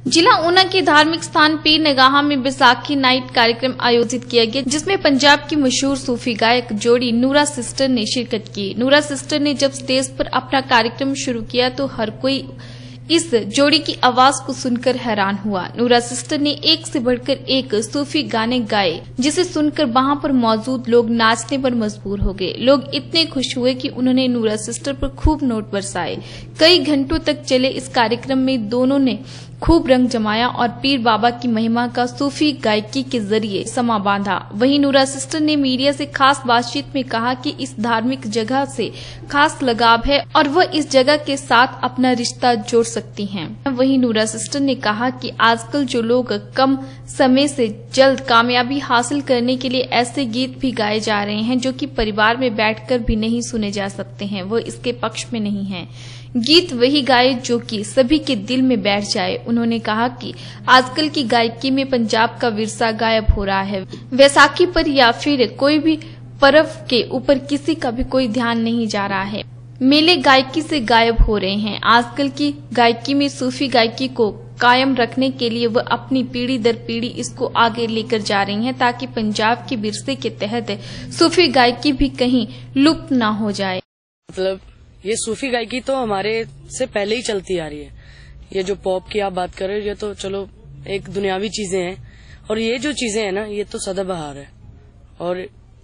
जिला ऊना के धार्मिक स्थान पीर निगाह में बैसाखी नाइट कार्यक्रम आयोजित किया गया, जिसमें पंजाब की मशहूर सूफी गायक जोड़ी नूरा सिस्टर ने शिरकत की। नूरा सिस्टर ने जब स्टेज पर अपना कार्यक्रम शुरू किया तो हर कोई इस जोड़ी की आवाज को सुनकर हैरान हुआ। नूरा सिस्टर ने एक से बढ़कर एक सूफी गाने गाए, जिसे सुनकर वहां पर मौजूद लोग नाचने पर मजबूर हो गए। लोग इतने खुश हुए कि उन्होंने नूरा सिस्टर पर खूब नोट बरसाए। कई घंटों तक चले इस कार्यक्रम में दोनों ने खूब रंग जमाया और पीर बाबा की महिमा का सूफी गायकी के जरिए समा बांधा। वहीं नूरा सिस्टर ने मीडिया से खास बातचीत में कहा कि इस धार्मिक जगह से खास लगाव है और वह इस जगह के साथ अपना रिश्ता जोड़ सकती हैं। वहीं नूरा सिस्टर ने कहा कि आजकल जो लोग कम समय से जल्द कामयाबी हासिल करने के लिए ऐसे गीत भी गाए जा रहे हैं जो कि परिवार में बैठकर भी नहीं सुने जा सकते हैं, वो इसके पक्ष में नहीं है। गीत वही गाए जो कि सभी के दिल में बैठ जाए। उन्होंने कहा कि आजकल की गायकी में पंजाब का विरसा गायब हो रहा है। वैसाखी पर या फिर कोई भी पर्व के ऊपर किसी का भी कोई ध्यान नहीं जा रहा है। मेले गायकी से गायब हो रहे हैं। आजकल की गायकी में सूफी गायकी को कायम रखने के लिए वह अपनी पीढ़ी दर पीढ़ी इसको आगे लेकर जा रही हैं, ताकि पंजाब के विरसे के तहत सूफी गायकी भी कहीं लुप्त न हो जाए। मतलब ये सूफी गायकी तो हमारे से पहले ही चलती आ रही है। ये जो पॉप की आप बात कर रहे हो, ये तो चलो एक दुनियावी चीजें हैं, और ये जो चीजें हैं ना, ये तो सदाबहार है और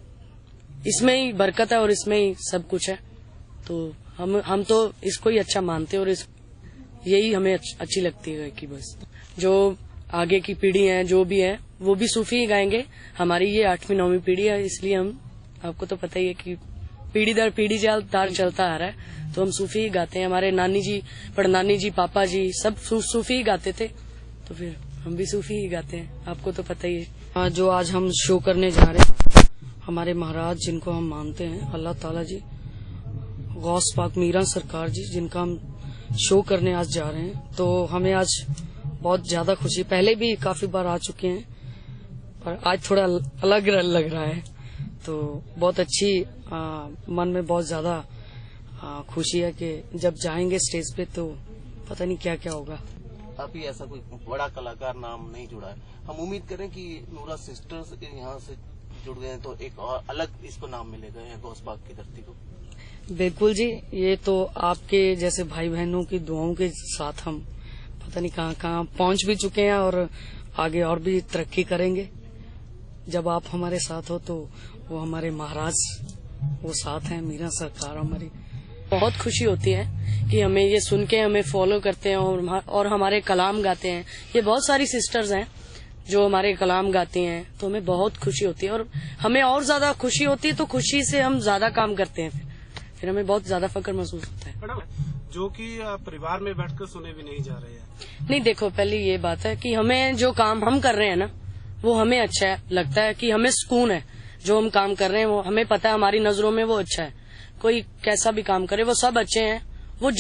इसमें ही बरकत है और इसमें ही सब कुछ है। तो हम तो इसको ही अच्छा मानते हैं और यही हमें अच्छी लगती है कि बस जो आगे की पीढ़ी है जो भी है वो भी सूफी ही गाएंगे। हमारी ये 8वीं 9वीं पीढ़ी है, इसलिए हम, आपको तो पता ही है कि पीढ़ी दर पीढ़ी तार चलता आ रहा है, तो हम सूफी ही गाते हैं। हमारे नानी जी, परनानी जी, पापा जी सब सूफी ही गाते थे, तो फिर हम भी सूफी ही गाते हैं। आपको तो पता ही है। जो आज हम शो करने जा रहे हैं, हमारे महाराज जिनको हम मानते हैं, अल्लाह ताला जी, गौस पाक मीरा सरकार जी, जिनका हम शो करने आज जा रहे हैं, तो हमें आज बहुत ज्यादा खुशी। पहले भी काफी बार आ चुके हैं, पर आज थोड़ा अलग लग रहा है, तो बहुत अच्छी मन में बहुत ज्यादा खुशी है कि जब जाएंगे स्टेज पे तो पता नहीं क्या क्या होगा। अभी ऐसा कोई बड़ा कलाकार नाम नहीं जुड़ा है। हम उम्मीद करें कि नूरा सिस्टर्स यहाँ से जुड़ गए तो एक और अलग इसको नाम मिलेगा यहाँ गौस पाक की धरती को। बिल्कुल जी, ये तो आपके जैसे भाई बहनों की दुआओं के साथ हम पता नहीं कहाँ कहाँ पहुंच भी चुके हैं और आगे और भी तरक्की करेंगे। जब आप हमारे साथ हो तो वो हमारे महाराज वो साथ हैं, मीरा सरकार हमारी। बहुत खुशी होती है कि हमें ये सुन के हमें फॉलो करते हैं और हमारे कलाम गाते हैं। ये बहुत सारी सिस्टर्स हैं जो हमारे कलाम गाती हैं, तो हमें बहुत खुशी होती है और हमें और ज्यादा खुशी होती है, तो खुशी से हम ज्यादा काम करते हैं, फिर हमें बहुत ज्यादा फक्र महसूस होता है। जो कि परिवार में बैठकर सुने भी नहीं जा रहे हैं। नहीं, देखो पहले ये बात है कि हमें जो काम हम कर रहे हैं ना, वो हमें अच्छा लगता है, कि हमें सुकून है। जो हम काम कर रहे हैं वो हमें पता है, हमारी नजरों में वो अच्छा है। कोई कैसा भी काम करे वो सब अच्छे हैं। वो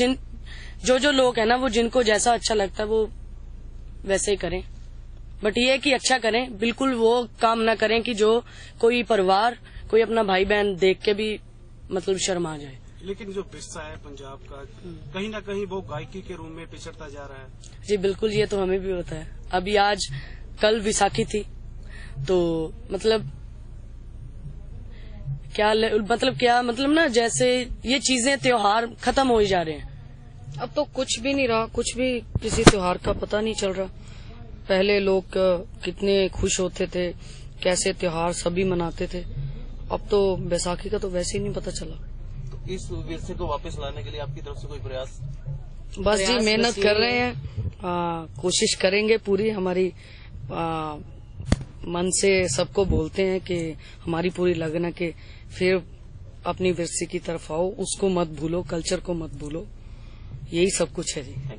जो लोग हैं ना, वो जिनको जैसा अच्छा लगता है वो वैसे ही करें, बट ये है कि अच्छा करें। बिल्कुल वो काम ना करें कि जो कोई परिवार, कोई अपना भाई बहन देख के भी मतलब शर्मा जाए। लेकिन जो विरसा है पंजाब का, कहीं ना कहीं वो गायकी के रूप में पिछड़ता जा रहा है। जी बिल्कुल, ये तो हमें भी होता है। अभी कल विसाखी थी, तो मतलब क्या ना, जैसे ये चीजें त्योहार खत्म हो ही जा रहे हैं। अब तो कुछ भी नहीं रहा, कुछ भी किसी त्योहार का पता नहीं चल रहा। पहले लोग कितने खुश होते थे, कैसे त्योहार सभी मनाते थे। अब तो बैसाखी का तो वैसे ही नहीं पता चला। तो इस विरसे को वापस लाने के लिए आपकी तरफ से कोई प्रयास? बस जी मेहनत कर रहे हैं, कोशिश करेंगे पूरी। हमारी मन से सबको बोलते हैं कि हमारी पूरी लगन है कि फिर अपनी विरसे की तरफ आओ, उसको मत भूलो, कल्चर को मत भूलो। यही सब कुछ है जी।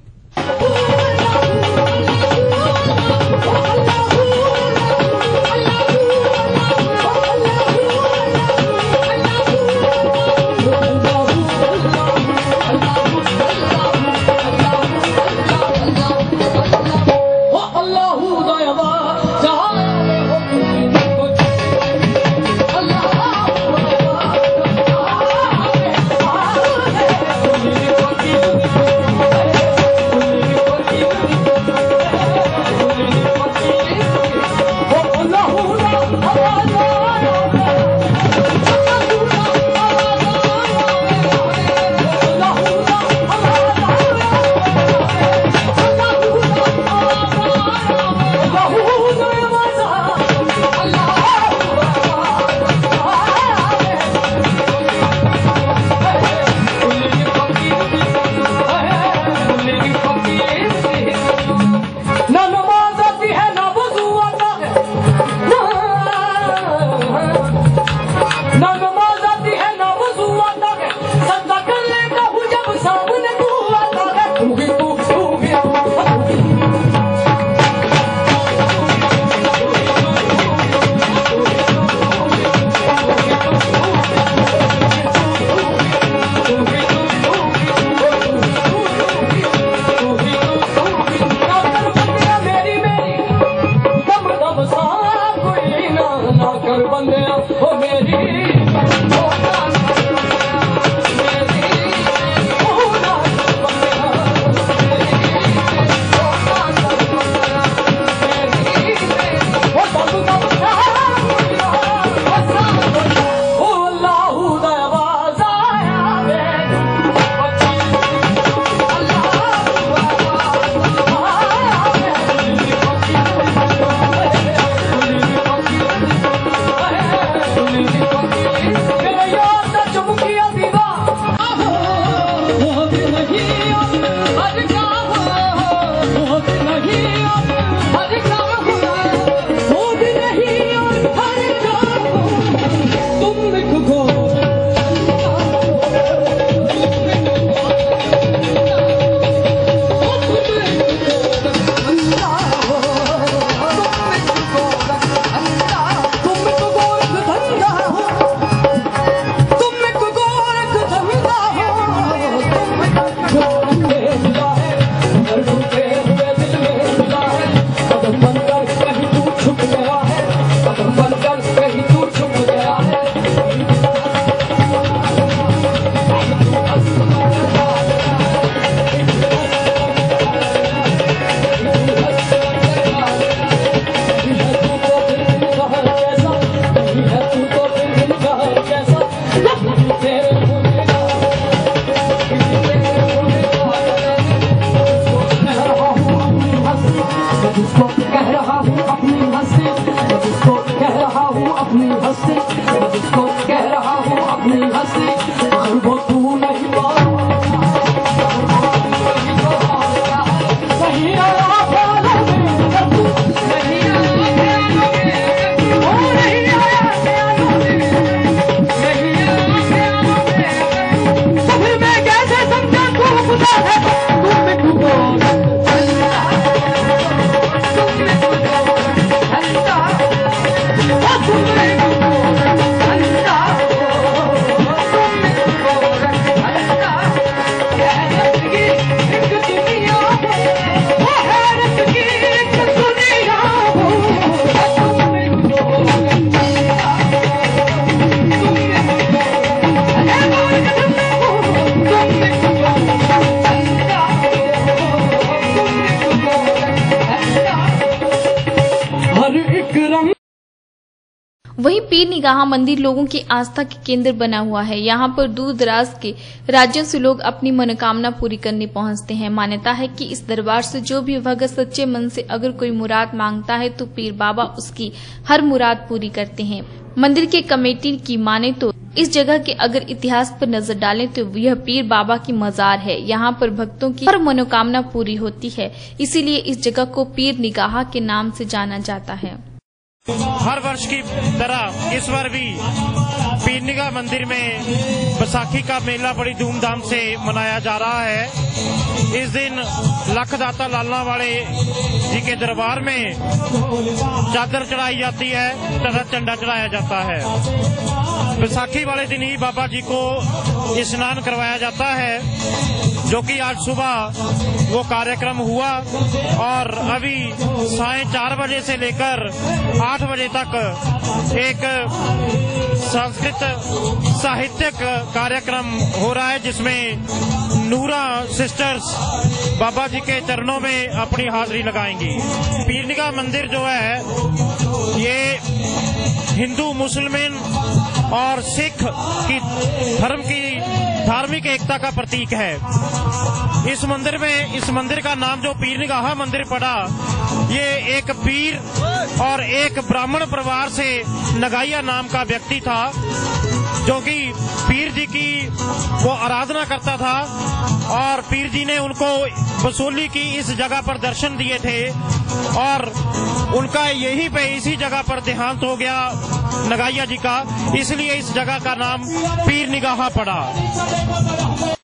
वहीं पीर निगाहा मंदिर लोगों की आस्था के केंद्र बना हुआ है। यहाँ पर दूर दराज के राज्यों से लोग अपनी मनोकामना पूरी करने पहुँचते हैं। मान्यता है कि इस दरबार से जो भी भगत सच्चे मन से अगर कोई मुराद मांगता है तो पीर बाबा उसकी हर मुराद पूरी करते हैं। मंदिर के कमेटी की माने तो इस जगह के अगर इतिहास पर नजर डालें तो यह पीर बाबा की मजार है। यहाँ पर भक्तों की हर मनोकामना पूरी होती है, इसीलिए इस जगह को पीर निगाहा के नाम से जाना जाता है। हर वर्ष की तरह इस बार भी पीर निगाह मंदिर में बैसाखी का मेला बड़ी धूमधाम से मनाया जा रहा है। इस दिन लखदाता लालना वाले जी के दरबार में चादर चढ़ाई जाती है तथा झंडा चढ़ाया जाता है। बैसाखी वाले दिन ही बाबा जी को स्नान करवाया जाता है, जो कि आज सुबह वो कार्यक्रम हुआ और अभी साढ़े 4 बजे से लेकर 8 बजे तक एक संस्कृत साहित्यिक कार्यक्रम हो रहा है, जिसमें नूरा सिस्टर्स बाबा जी के चरणों में अपनी हाजिरी लगाएंगी। पीर निगाह मंदिर जो है ये हिंदू, मुसलमान और सिख की धर्म की धार्मिक एकता का प्रतीक है। इस मंदिर का नाम जो पीर निगाहा मंदिर पड़ा, ये एक पीर और एक ब्राह्मण परिवार से नगाइया नाम का व्यक्ति था, जो कि पीर जी की वो आराधना करता था और पीर जी ने उनको वसूली की इस जगह पर दर्शन दिए थे और उनका यहीं पे इसी जगह पर देहांत हो गया नगाइया जी का, इसलिए इस जगह का नाम पीर निगाहा पड़ा।